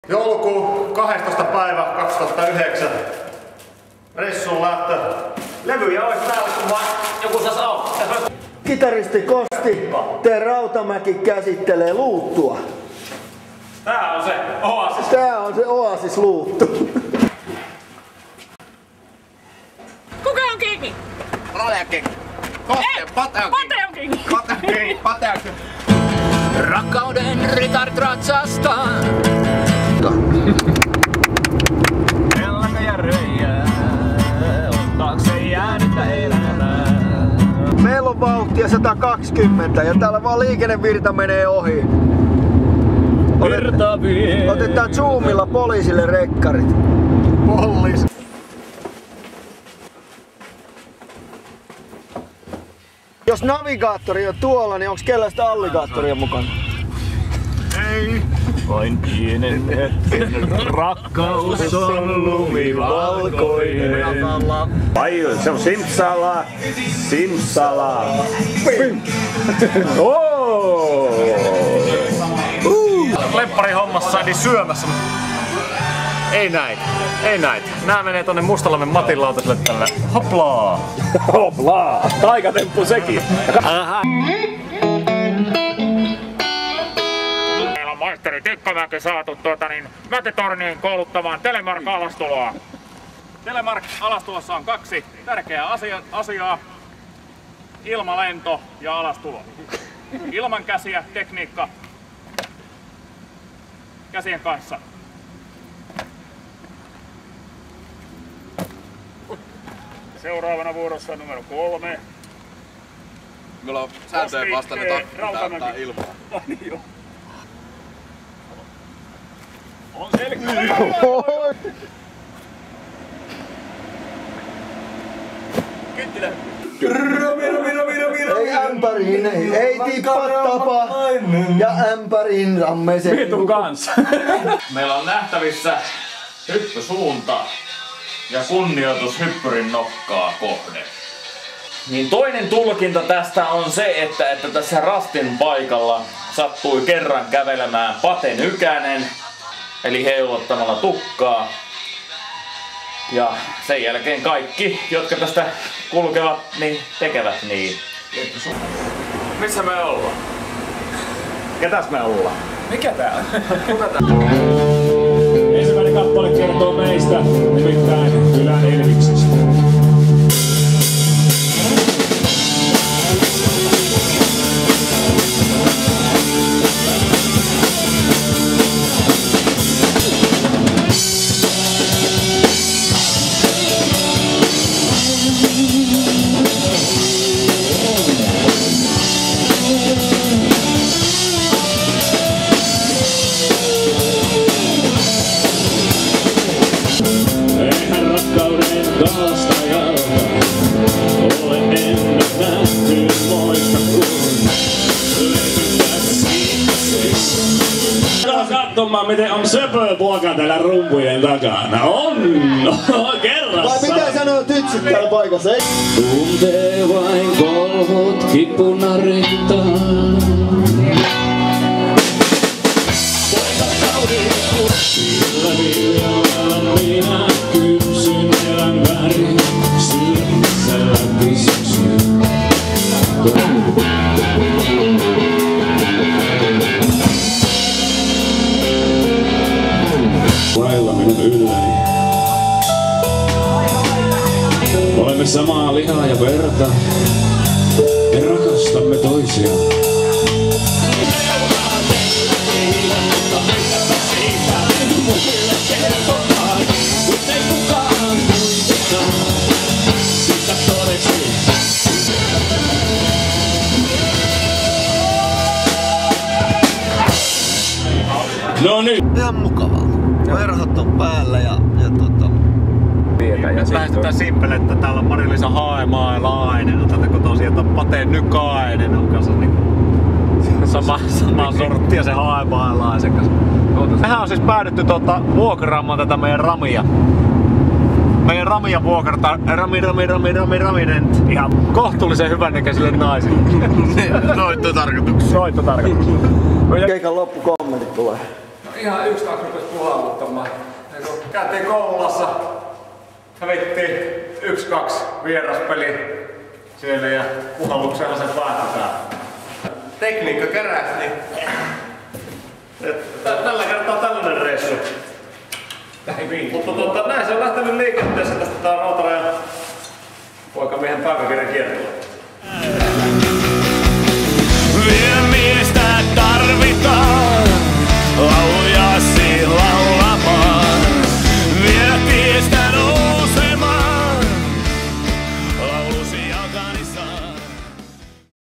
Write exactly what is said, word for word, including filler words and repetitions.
Joulukuun kahdestoista päivä kaksituhattayhdeksän. Ressuun lähtö. Levyjä olisi täällä, kun vaan joku saisi auttaa. Kitaristi Kosti, T. Rautamäki käsittelee luuttua. Tää on se Oasis. Tää on se Oasis luuttu. Kuka on kingi? Raja King. Koste, Pate on Pate on kingi. Pate on King. Pate on King. Rakkauden ritart ratsastaa. Jalkajärvejä, ottaakseen jäänyttä elämää. Meillä on vauhtia sata kaksikymmentä ja täällä vaan liikennevirta menee ohi. Virta vie. Otetaan zoomilla poliisille rekkarit. Pollis. Jos navigaattori on tuolla, niin onks kellä sitä alligaattoria mukana? Ei. Vain pienen hetken rakkaus on lumivalkoinen. Ai, se on simsala, simsala. Oh! Lemppari hommassa niin syömässä. Ei näitä, ei näitä. Nää menee tonne Mustalammen Matin lautaselle tällä. Hoplaa! Hoplaa! Taikatemppu sekin. Aha. Meillä on maisteri Tikkamäki saatu tuota niin Mätitorniin kouluttamaan Telemark-alastuloa. Telemark-alastulossa on kaksi tärkeää asia, asiaa. Ilmalento ja alastulo. Ilman käsiä, tekniikka käsien kanssa. Seuraavana vuorossa numero kolme. Meillä on sääntöjen vastainen täyttää ilmaa. Ah, niin joo. On selkeä. Kynttilä. Ei ämpäriin, ei, ei tippa tapa ja ämpäriin rammeeseen. Vitu kanssa. Meillä on nähtävissä hyppysuunta ja kunnioitus hyppyrin nokkaa kohden. Niin toinen tulkinta tästä on se, että, että tässä rastin paikalla sattui kerran kävelemään Pate Nykänen, eli heiluttamalla tukkaa. Ja sen jälkeen kaikki, jotka tästä kulkevat, niin tekevät niin. Missä me ollaan? Ketäs me ollaan? Mikä tää on? Kuka tää on? Ensimmäinen kappale kertoo meistä, nimittäin Kylän Elviksestä. Katsomaan miten on söpö poika täällä rumpujen takana. On! Kerrassa! Vai mitä sanoo tytsyt täällä paikassa? Ei? Tuntee vain kolhot kipuna rintaan. Sillä viljalla minä kypsyn elän värin. Silmissä läpi syksyn. Vailla minun ylläni. Olemme samaa lihaa ja verta. Me rakastamme toisiaan. No nyt! Ihan mukavaa. Verhot on päällä ja, ja tota... Nyt lähestytään Simpelettä. Täällä on Mari-Liisa Haemaalainen. Otatko tosiaan, että Pate Nykäinen on kanssa niinku sama, sama sorttia se Haemaalaisen kanssa. Mehän on siis päädytty tuota vuokraamaan tätä meidän ramia. Meidän ramia vuokrata rami rami rami rami raminent ihan kohtuullisen hyvännäköisille naisille. Soittotarkoituksessa. Soittotarkoituksessa. Keikan loppukommentit tulee. ihan yksi kaksi rupes puhalluttamaan. Käytiin Kouvolassa, hävittiin yksi kaksi vieraspeli siellä ja puhalluksella se päätetään. Tekniikka keräs, niin Tällä kertaa tällainen reissu. Mutta tuota, näin se on lähtenyt liikenteessä tästä